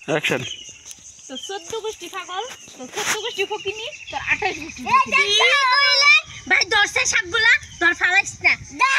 Action. তো 14 গোষ্ঠী ছাগল, তো 14 গোষ্ঠী ফকিনি, তো 28 গোষ্ঠী ভাই দর্শে শাকগুলা তোর ফালাইস না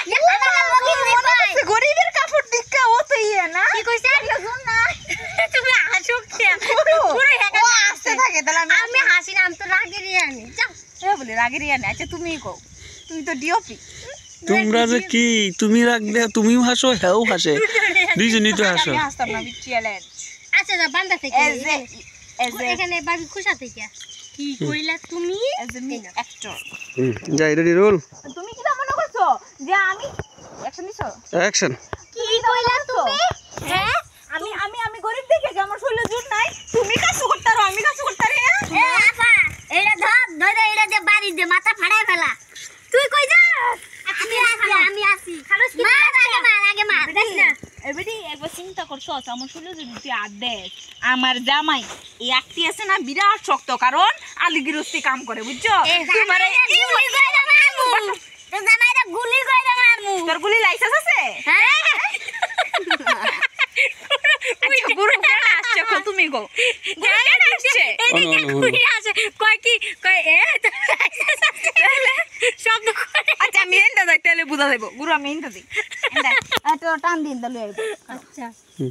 গরিবের কাপড় দিকা ও তো ইয়ে না কি কইছ না তুমি হাসো কে ও আসতে থাকে তাহলে আমি হাসি না আমি তো রাগে রিয়ানি যাও এ বলে রাগের ইয়ে না। আচ্ছা তুমিই কও, তুমি তো ডিওপি। তোমরা যে কি তুমি রাখলে তুমিও হাসো হ্যাঁও হাসে, দুইজনই তো হাসো। আমি হাসতাম না, চ্যালেঞ্জ। আচ্ছা যা বান্দা থেকে এজ এ এখানে বাবি খুশা থেকে কি কইলা তুমি অ্যাক্টর। যাই রেডি রোল তুমি কি মনে করছো যে আমি অ্যাকশন দিছো? অ্যাকশন। কি কইলা তুমি হ্যাঁ আমি আমি আমি গরিব দেখে যে আমার শরীরে জোর নাই, তুমি কাজ করতারো আমি কাজ করতারি। এ আপা এইটা ধর এইটা যে বাড়ি দে মাথা ফাড়ায় ফেলা তুই কই যাস আমি আসি খালুস কি আগে মার না এবারে একবার চিন্তা করছো আমার শরীরে যদি তুই আর দেখ, আমার জামাই এই একটি আছে না বিরাট শক্ত, কারণ আলিগিরস্তি কাম করে বুঝছো। তোমারে তো জামাইরা গুলি কইরা মারমু তোর গুলি লাইসেন্স আছে? হ্যাঁ আচ্ছা গুরু কেন আসছে কো তুমি গো, গুরু কেন আসছে? এদিকে ঘুরে আসে কয় কি কয় এ শব্দ করে আচ্ছা আমি এন্ডা যাই তাহলে বুঝা যাইব। গুরু আমি এন্ডা দিই, এন্ডা এত টান দিন তাহলে আচ্ছা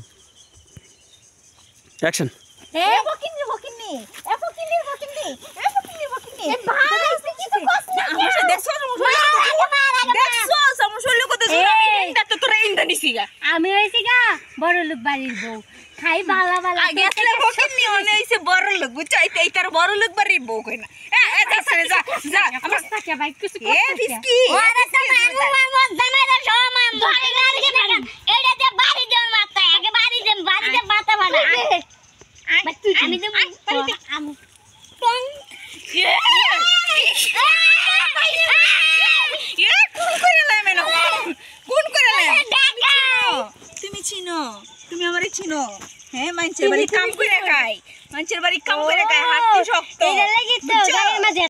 অ্যাকশন। এ বকিনি বকিনি এ বকিনি বকিনি এ বকিনি বকিনি এ ভাই কি তো কষ্ট না আমার দেখছো দেখছো সমস্যা লোক তো এন্ডা তো তোরা এন্ডা নিছিগা আমি হইছি গা বড় লোক বাড়ির বউ খাই বালা বালা আগে আসলে বকিনি মনে হইছে বড় লোক বুঝছো, এই তার বড় লোক বাড়ির বউ কই না। এ যা সরে যা যা আমার টাকা ভাই কিছু এ বিস্কি ওরে তো মামু জামাইরা সমান বাড়ি গাড়ি দেন এইটা যে বাড়ি দেন মাথা আগে বাড়ি দেন মাথা বানা আমি তো আমি তুমি চিনো, তুমি আমারে চিনো? হ্যাঁ মানুষের বাড়ি কাম করে খাই, মানুষের বাড়ি কাম করে খাই, হাত শক্ত। এইটা লাগি তো গায়ের মাঝে